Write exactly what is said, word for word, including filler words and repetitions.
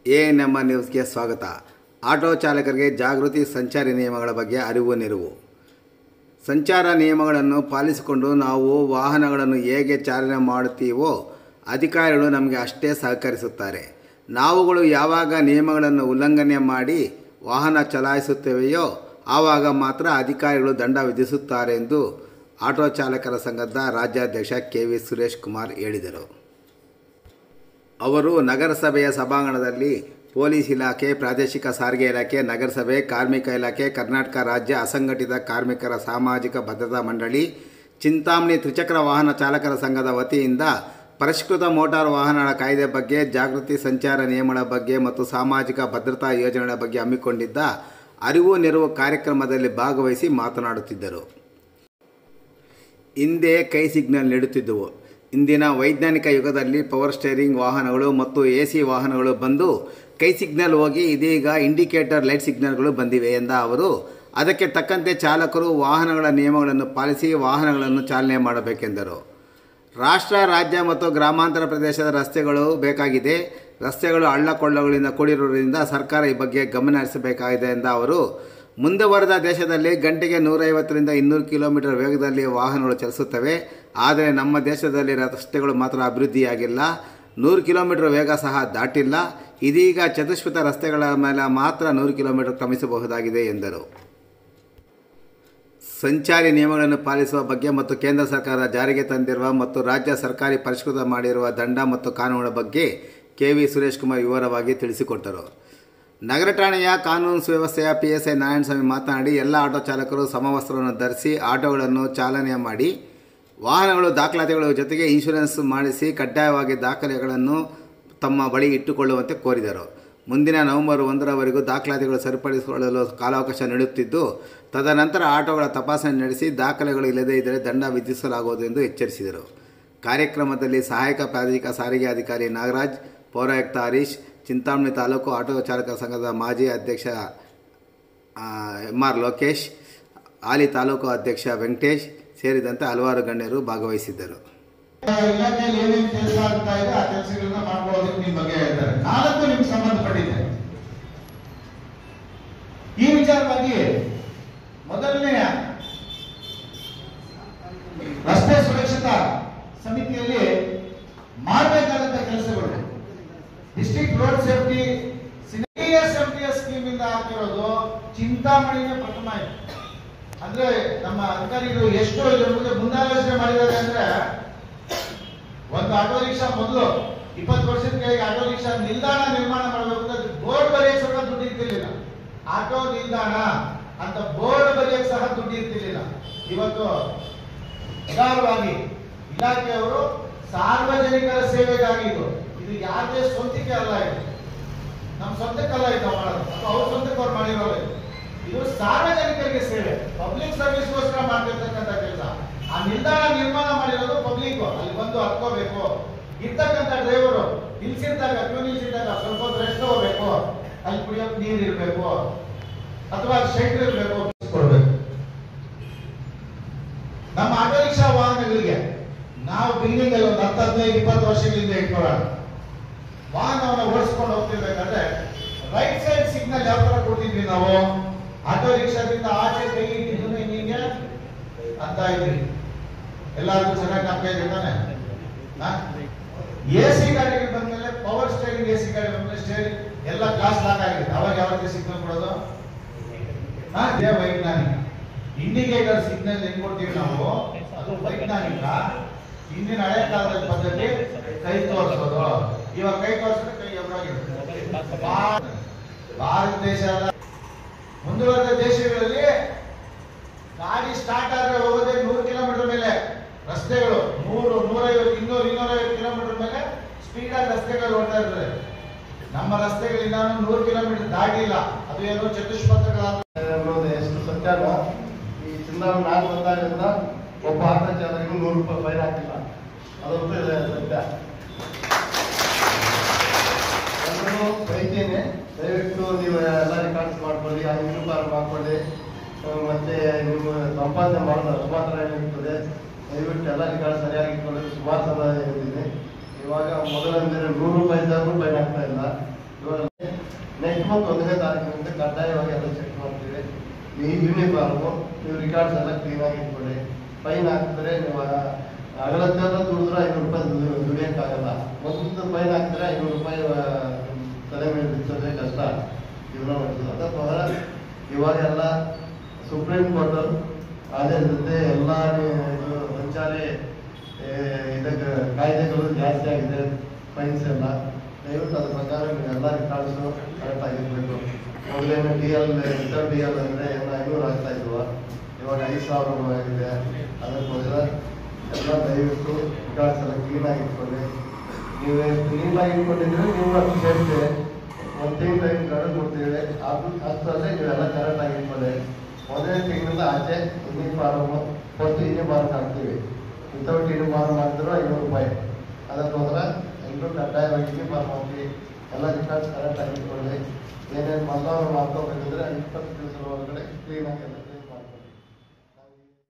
A N M ನ್ಯೂಸ್ಗೆ ಸ್ವಾಗತ. Auto ಚಾಲಕರಿಗೆ ಜಾಗೃತಿ, ಸಂಚಾರಿ ನಿಯಮಗಳ ಬಗ್ಗೆ ಅರಿವು ನೆರವು. ಸಂಚಾರ ನಿಯಮಗಳನ್ನು ಪಾಲಿಸಿಕೊಂಡು ನಾವು ವಾಹನಗಳನ್ನು ಹೇಗೆ ಚಾಲನೆ ಮಾಡುತ್ತೀವೋ ಅಧಿಕಾರಿಗಳು ನಮಗೆ ಅಷ್ಟೇ ಸಹಕರಿಸುತ್ತಾರೆ. ನಾವುಗಳು ಯಾವಾಗ ನಿಯಮಗಳನ್ನು ಉಲ್ಲಂಘನೆ ಮಾಡಿ ವಾಹನ ಚಲಾಯಿಸುತ್ತೇವೆಯೋ ಆವಾಗ ಮಾತ್ರ ಅಧಿಕಾರಿಗಳು ದಂಡ ವಿಧಿಸುತ್ತಾರೆ ಎಂದು ಆಟೋ ಚಾಲಕರ ಸಂಘದ ರಾಜ್ಯಾಧ್ಯಕ್ಷ ಕೆ ವಿ ಸುರೇಶ್ ಕುಮಾರ್ ಹೇಳಿದರು. ಅವರು ನಗರಸಭೆಯ ಸಭಾಂಗಣದಲ್ಲಿ ಪೊಲೀಸ್ ಇಲಾಖೆ, ಪ್ರಾದೇಶಿಕ ಸಾರಿಗೆ ಇಲಾಖೆ, ನಗರಸಭೆ, ಕಾರ್ಮಿಕ ಇಲಾಖೆ, ಕರ್ನಾಟಕ ರಾಜ್ಯ ಅಸಂಘಟಿತ ಕಾರ್ಮಿಕರ ಸಾಮಾಜಿಕ ಭದ್ರತಾ ಮಂಡಳಿ, ಚಿಂತಾಮಣಿ ತ್ರಿಚಕ್ರ ವಾಹನ ಚಾಲಕರ ಸಂಘದ ವತಿಯಿಂದ ಪರಿಷ್ಕೃತ ಮೋಟಾರು ವಾಹನಗಳ ಕಾಯ್ದೆ ಬಗ್ಗೆ, ಜಾಗೃತಿ, ಸಂಚಾರ ನಿಯಮಗಳ ಬಗ್ಗೆ ಮತ್ತು ಸಾಮಾಜಿಕ ಭದ್ರತಾ ಯೋಜನೆಗಳ ಬಗ್ಗೆ ಹಮ್ಮಿಕೊಂಡಿದ್ದ ಅರಿವು ನೆರವು ಕಾರ್ಯಕ್ರಮದಲ್ಲಿ ಭಾಗವಹಿಸಿ ಮಾತನಾಡುತ್ತಿದ್ದರು. ಹಿಂದೆ ಕೈ ಸಿಗ್ನಲ್ ನೀಡುತ್ತಿದ್ದವು. ಇಂದಿನ ವೈಜ್ಞಾನಿಕ ಯುಗದಲ್ಲಿ ಪವರ್ ಸ್ಟೇರಿಂಗ್ ವಾಹನಗಳು ಮತ್ತು ಎ ಸಿ ವಾಹನಗಳು ಬಂದು ಕೈ ಸಿಗ್ನಲ್ ಹೋಗಿ ಇದೀಗ ಇಂಡಿಕೇಟರ್ ಲೈಟ್ ಸಿಗ್ನಲ್ಗಳು ಬಂದಿವೆ ಎಂದ ಅವರು, ಅದಕ್ಕೆ ತಕ್ಕಂತೆ ಚಾಲಕರು ವಾಹನಗಳ ನಿಯಮಗಳನ್ನು ಪಾಲಿಸಿ ವಾಹನಗಳನ್ನು ಚಾಲನೆ ಮಾಡಬೇಕೆಂದರು. ರಾಷ್ಟ್ರ, ರಾಜ್ಯ ಮತ್ತು ಗ್ರಾಮಾಂತರ ಪ್ರದೇಶದ ರಸ್ತೆಗಳು ಬೇಕಾಗಿದೆ. ರಸ್ತೆಗಳು ಹಳ್ಳಕೊಳ್ಳಗಳಿಂದ ಕೂಡಿರುವುದರಿಂದ ಸರ್ಕಾರ ಈ ಬಗ್ಗೆ ಗಮನ ಹರಿಸಬೇಕಾಗಿದೆ ಎಂದ ಅವರು, ಮುಂದುವರೆದ ದೇಶದಲ್ಲಿ ಗಂಟೆಗೆ ನೂರೈವತ್ತರಿಂದ ಇನ್ನೂರು ಕಿಲೋಮೀಟರ್ ವೇಗದಲ್ಲಿ ವಾಹನಗಳು ಚಲಿಸುತ್ತವೆ. ಆದರೆ ನಮ್ಮ ದೇಶದಲ್ಲಿ ರಸ್ತೆಗಳು ಮಾತ್ರ ಅಭಿವೃದ್ಧಿಯಾಗಿಲ್ಲ. ನೂರು ಕಿಲೋಮೀಟರ್ ವೇಗ ಸಹ ದಾಟಿಲ್ಲ. ಇದೀಗ ಚತುಷ್ಪಥ ರಸ್ತೆಗಳ ಮೇಲೆ ಮಾತ್ರ ನೂರು ಕಿಲೋಮೀಟರ್ ಕ್ರಮಿಸಬಹುದಾಗಿದೆ ಎಂದರು. ಸಂಚಾರಿ ನಿಯಮಗಳನ್ನು ಪಾಲಿಸುವ ಬಗ್ಗೆ ಮತ್ತು ಕೇಂದ್ರ ಸರ್ಕಾರ ಜಾರಿಗೆ ತಂದಿರುವ ಮತ್ತು ರಾಜ್ಯ ಸರ್ಕಾರಿ ಪರಿಷ್ಕೃತ ಮಾಡಿರುವ ದಂಡ ಮತ್ತು ಕಾನೂನುಗಳ ಬಗ್ಗೆ ಕೆ ವಿ ಸುರೇಶ್ ಕುಮಾರ್ ವಿವರವಾಗಿ ತಿಳಿಸಿಕೊಟ್ಟರು. ನಗರ ಠಾಣೆಯ ಕಾನೂನು ಸುವ್ಯವಸ್ಥೆಯ ಪಿ ಎಸ್ ಐ ನಾರಾಯಣಸ್ವಾಮಿ ಮಾತನಾಡಿ, ಎಲ್ಲ ಆಟೋ ಚಾಲಕರು ಸಮವಸ್ತ್ರವನ್ನು ಧರಿಸಿ ಆಟೋಗಳನ್ನು ಚಾಲನೆ ಮಾಡಿ ವಾಹನಗಳು ದಾಖಲಾತಿಗಳ ಜೊತೆಗೆ ಇನ್ಶೂರೆನ್ಸ್ ಮಾಡಿಸಿ ಕಡ್ಡಾಯವಾಗಿ ದಾಖಲೆಗಳನ್ನು ತಮ್ಮ ಬಳಿ ಇಟ್ಟುಕೊಳ್ಳುವಂತೆ ಕೋರಿದರು. ಮುಂದಿನ ನವೆಂಬರ್ ಒಂದರವರೆಗೂ ದಾಖಲಾತಿಗಳು ಸರಿಪಡಿಸಿಕೊಳ್ಳಲು ಕಾಲಾವಕಾಶ ನೀಡುತ್ತಿದ್ದು, ತದನಂತರ ಆಟೋಗಳ ತಪಾಸಣೆ ನಡೆಸಿ ದಾಖಲೆಗಳು ಇಲ್ಲದೇ ಇದ್ದರೆ ದಂಡ ವಿಧಿಸಲಾಗುವುದು ಎಂದು ಎಚ್ಚರಿಸಿದರು. ಕಾರ್ಯಕ್ರಮದಲ್ಲಿ ಸಹಾಯಕ ಪ್ರಾದೇಶಿಕ ಸಾರಿಗೆ ಅಧಿಕಾರಿ ನಾಗರಾಜ್, ಪೌರಾಯುಕ್ತ ಹರೀಶ್, ಚಿಂತಾಮಣಿ ತಾಲೂಕು ಆಟೋ ಚಾಲಕರ ಸಂಘದ ಮಾಜಿ ಅಧ್ಯಕ್ಷ ಎಂ ಆರ್ ಲೋಕೇಶ್, ಹಾಲಿ ತಾಲೂಕು ಅಧ್ಯಕ್ಷ ವೆಂಕಟೇಶ್ ಸೇರಿದಂತೆ ಹಲವಾರು ಗಣ್ಯರು ಭಾಗವಹಿಸಿದ್ದರು. ಇಲಾಖೆಯಲ್ಲಿ ಏನೇನು ಕೆಲಸ ಆಗ್ತಾ ಇದೆ ಆ ಕೆಲಸಗಳನ್ನ ಮಾಡ್ಕೊಳ್ಳೋದಕ್ಕೆ ನಿಮ್ಮ ಬಗ್ಗೆ ಹೇಳ್ತಾರೆ. ನಾಲ್ಕು ನಿಮ್ಗೆ ಸಂಬಂಧಪಟ್ಟಿದೆ. ಈ ವಿಚಾರವಾಗಿ ಮೊದಲನೆಯ ರಸ್ತೆ ಸುರಕ್ಷತಾ ಸಮಿತಿಯಲ್ಲಿ ಮಾಡಬೇಕಾದಂತ ಕೆಲಸಗಳು, district road safety S scheme ಇಂದ ಹಾಕಿರೋದು ಚಿಂತಾಮಣಿನೇ ಪ್ರಥಮ ಇದೆ. ಅಂದ್ರೆ ನಮ್ಮ ಅಧಿಕಾರಿಗಳು ಎಷ್ಟು ಮುಂದಾಲೋಚನೆ ಮಾಡಿದ್ದಾರೆ ಅಂದ್ರೆ, ಒಂದು ಆಟೋ ರಿಕ್ಷಾ ಮೊದಲು ಇಪ್ಪತ್ತು ವರ್ಷದ ಕೆಳಗೆ ಆಟೋ ರಿಕ್ಷಾ ನಿಲ್ದಾಣ ನಿರ್ಮಾಣ ಮಾಡಬೇಕು ಅಂತ ಬೋರ್ಡ್ ಬರೆಯಕ್ಕೆ ಸಹ ದುಡ್ಡು ಇರ್ತಿರ್ಲಿಲ್ಲ. ಆಟೋ ನಿಲ್ದಾಣ ಅಂತ ಬೋರ್ಡ್ ಬರೆಯಕ್ಕೆ ಸಹ ದುಡ್ಡು ಇರ್ತಿರ್ಲಿಲ್ಲ. ಇವತ್ತು ಉದಾರವಾಗಿ ಇಲಾಖೆಯವರು ಸಾರ್ವಜನಿಕರ ಸೇವೆಗಾಗಿ ಇದು ಇದು ಯಾವುದೇ ಸ್ವಂತಿಕೆ ಅಲ್ಲ, ಇದು ನಮ್ಮ ಸ್ವಂತಕ್ಕಲ್ಲ ಇದು ಮಾಡೋದು, ಅವ್ರ ಸ್ವಂತಕ್ಕೆ ಅವ್ರು ಮಾಡಿರೋದು. ಇದು ಸಾರ್ವಜನಿಕರಿಗೆ ಸೇವೆ, ಪಬ್ಲಿಕ್ ಸರ್ವಿಸ್ಗೋಸ್ಕರ ಮಾಡ್ತಿರ್ತಕ್ಕಂಥ ಕೆಲಸ. ಆ ನಿಲ್ದಾಣ ನಿರ್ಮಾಣ ಮಾಡಿರೋದು ಪಬ್ಲಿಕ್, ಅಲ್ಲಿ ಬಂದು ಹತ್ಕೋಬೇಕು. ಇರ್ತಕ್ಕಂಥ ಡ್ರೈವರು ನಿಲ್ಸಿರ್ದಾಗ ಕ್ಯೂ ನಿಲ್ಸಿದ್ದಾಗ ಸ್ವಲ್ಪ ಹೊತ್ತು ರೆಸ್ಟ್ ತಗೋಬೇಕು, ಅಲ್ಲಿ ಕುಡಿಯೋಕೆ ನೀರು ಇರಬೇಕು ಅಥವಾ ಶೆಲ್ಟರ್ ಇರಬೇಕು, ಕೊಡ್ಬೇಕು. ನಮ್ಮ ಆಟೋ ರಿಕ್ಷಾ ವಾಹನಗಳಿಗೆ ನಾವು ಬಿಲ್ಡಿಂಗ್ ಅಲ್ಲಿ ಒಂದು ಹತ್ತು ಹದಿನೈದು ಇಪ್ಪತ್ತು ವರ್ಷಗಳಿಂದ ಇಟ್ಕೊಳ್ಳೋಣ. ವಾಹನವನ್ನು ಓಡಿಸ್ಕೊಂಡು ಹೋಗ್ತಿರ್ಬೇಕಾದ್ರೆ ರೈಟ್ ಸೈಡ್ ಸಿಗ್ನಲ್ ಯಾವ ತರ ಕೊಡ್ತಿದ್ವಿ ನಾವು, ಆಟೋ ರಿಕ್ಷಾದಿಂದ ಆಚೆ ಕೈ ಇಟ್ಟಿದ್ದು ಹಿಂಗೆ ಅಂತ ಇದ್ರಿ. ಎಲ್ಲರಿಗೂ ಚೆನ್ನಾಗಿ ಕಾಣ್ತಾ ಇದೆ ತಾನೆ. ಎ ಸಿ ಗಾಡಿಗೆ ಬಂದ್ಮೇಲೆ ಪವರ್ ಸ್ಟೇರಿಂಗ್ ಎ ಸಿ ಗಾಡಿ ಬಂದ್ಮೇಲೆ ಸ್ಟೇರಿಂಗ್ ಎಲ್ಲ ಗ್ಲಾಸ್ ಲಾಕ್ ಆಗಿದೆ. ಅವಾಗ ಯಾವಾಗ ಸಿಗ್ನಲ್ ಕೊಡೋದು? ಇದೇ ವೈಜ್ಞಾನಿಕ. ಇಂಡಿಕೇಟರ್ ಸಿಗ್ನಲ್ ಹೆಂಗ್ ಕೊಡ್ತೀವಿ ನಾವು, ಅದು ವೈಜ್ಞಾನಿಕ. ಹಿಂದಿನ ಹಳೆ ಕಾಲದ ಪದ್ಧತಿ ಕೈ ತೋರಿಸೋದು, ಇವಾಗ ಕೈ ತೋರಿಸಿದ್ರೆ ಕೈ ಎದುರಾಗಿರುತ್ತೆ. ಭಾರತ ದೇಶ ಮುಂದುವರೆದ ದೇಶಗಳಲ್ಲಿ ಗಾಡಿ ಸ್ಟಾರ್ಟ್ ಆದ್ರೆ ಹೋಗೋದೇ ನೂರು ಕಿಲೋಮೀಟರ್ ಮೇಲೆ ರಸ್ತೆಗಳು, ನೂರು ನೂರೈವತ್ತು ಇನ್ನೂರು ಇನ್ನೂರೈವತ್ತು ಕಿಲೋಮೀಟರ್ ಮೇಲೆ ಸ್ಪೀಡ್ ಆಗಿ ರಸ್ತೆಗಳು ಓಡ್ತಾ ಇರ್ತದೆ. ನಮ್ಮ ರಸ್ತೆಗಳಿಂದ ನೂರು ಕಿಲೋಮೀಟರ್ ದಾಟಿಲ್ಲ. ಅದು ಏನೋ ಚತುಷ್ಪಥಗಳಾದ ಎಷ್ಟು ಸಂಚಾರ ಈ ಚಿಂತಾಮಣಿ ನಾಲ್ಕು ಬಂದಾಗಿಂದ ಒಬ್ಬ ಆಟೋ ಚಾಲಕರಿಗೆ ನೂರು ರೂಪಾಯಿ ಫೈನ್ ಹಾಕಿಲ್ಲ. ಅದಂತೂ ಇದೆ ಸತ್ಯ. ಎಲ್ಲರೂ ಬೈತೇನೆ, ದಯವಿಟ್ಟು ನೀವು ಎಲ್ಲ ರೆಕಾರ್ಡ್ಸ್ ಮಾಡ್ಕೊಳ್ಳಿ, ಆ ಯೂನಿಫಾರ್ಮ್ ಹಾಕೊಳ್ಳಿ, ಮತ್ತೆ ನೀವು ಸಂಪಾದನೆ ಮಾಡೋದು ಮಾತ್ರ ಏನಿರ್ತದೆ. ದಯವಿಟ್ಟು ಎಲ್ಲ ರೆಕಾರ್ಡ್ ಸರಿಯಾಗಿ ಇಟ್ಕೊಳ್ಳಿ. ಸುಮಾರು ಸಲ ಹೇಳಿದ್ದೀನಿ. ಇವಾಗ ಮೊದಲಂದ್ರೆ ನೂರು ರೂಪಾಯಿ ಇದ್ದಾಗ ರೂಪಾಯಿ ಆಗ್ತಾ ಇಲ್ಲ. ಇವಾಗ ಇಪ್ಪತ್ತೊಂದನೇ ತಾರೀಕಿನಿಂದ ಕಡ್ಡಾಯವಾಗಿ ಎಲ್ಲ ಚೆಕ್ ಮಾಡ್ತೀವಿ. ಈ ಯೂನಿಫಾರ್ಮು ನೀವು ರಿಕಾರ್ಡ್ಸ್ ಎಲ್ಲ ಕ್ಲೀನಾಗಿ ಇಟ್ಕೊಳ್ಳಿ. ಫೈನ್ ಹಾಕಿದ್ರೆ ನೀವು ಅಗಲತ್ತೆಲ್ಲ ದುಡಿದ್ರೆ ಐನೂರು ರೂಪಾಯಿ ದುಡಿಯೋಕ್ಕಾಗಲ್ಲ. ಒಂದು ಫೈನ್ ಹಾಕಿದ್ರೆ ಐನೂರು ರೂಪಾಯಿ ತಲೆ ಮೇಲೆ ಬಿಚ್ಚೋದೇ ಕಷ್ಟ ಜೀವನ ನಡೆಸೋದು. ಅದಕ್ಕೋಸ್ಕರ ಇವಾಗೆಲ್ಲ ಸುಪ್ರೀಂ ಕೋರ್ಟ್ ಆದೇಶದಂತೆ ಎಲ್ಲ ಸಂಚಾರಿ ಇದಕ್ಕೆ ಕಾಯ್ದೆಗಳು ಜಾಸ್ತಿ ಆಗಿದೆ, ಫೈನ್ಸ್ ಎಲ್ಲ. ದಯವಿಟ್ಟು ಅದ್ರ ಪ್ರಕಾರ ನೀವೆಲ್ಲ ರಿಕಾರ್ಡ್ಸು ಕರೆಕ್ಟ್ ಆಗಿರ್ಬೇಕು. ಮೊದಲೇನು D L reserve D L ಅಂದರೆ ಏನೋ ಐನೂರು ಆಗ್ತಾ ಇದ್ವ, ಇವಾಗ ಐದು ಸಾವಿರ ಆಗಿದೆ. ಅದಕ್ಕೋಸ್ಕರ ಎಲ್ಲ ದಯವಿಟ್ಟು ರಿಕಾರ್ಡ್ಸ್ ಎಲ್ಲ ಕ್ಲೀನಾಗಿ ಇಟ್ಕೊಳ್ಳಿ. ನೀವು ಕ್ಲೀನಾಗಿ ಇಟ್ಕೊಂಡಿದ್ರೆ ನೀವು ಅಷ್ಟು ಸೇಫ್ಟಿ. ಒಂದು ತಿಂಗಳು ಟೈಮ್ ಕಡೆ ಕೊಡ್ತೀವಿ, ಅದು ಅಷ್ಟರಲ್ಲೇ ನೀವೆಲ್ಲ ಕರೆಕ್ಟಾಗಿ ಇಟ್ಕೊಳ್ಳಿ. ಮೊದಲನೇ ತಿಂಗಳಿಂದ ಆಚೆ ಯೂನಿಫಾರ್ಮ್ ಫಸ್ಟ್ ಯೂನಿಫಾರ್ಮ್ ಹಾಕ್ತೀವಿ. ವಿತೌಟ್ ಯೂನಿಫಾರ್ಮ್ ಹಾಕಿದ್ರು ಐನೂರು ರೂಪಾಯಿ. ಅದಕ್ಕೋಸ್ಕರ ಎಲ್ಲರೂ ಕಡ್ಡಾಯವಾಗಿ ಯೂನಿಫಾರ್ಮ್ ಹಾಕಿ ಎಲ್ಲ ರಿಕಾರ್ಡ್ಸ್ ಕರೆಕ್ಟಾಗಿ ಇಟ್ಕೊಳ್ಳಿ. ಏನೇನು ಮಸಾಲ ಮಾಡ್ಕೋಬೇಕಂದ್ರೆ ಇಪ್ಪತ್ತು ದಿವಸದ ಒಳಗಡೆ ಕ್ಲೀನಾಗಿ ಎಲ್ಲ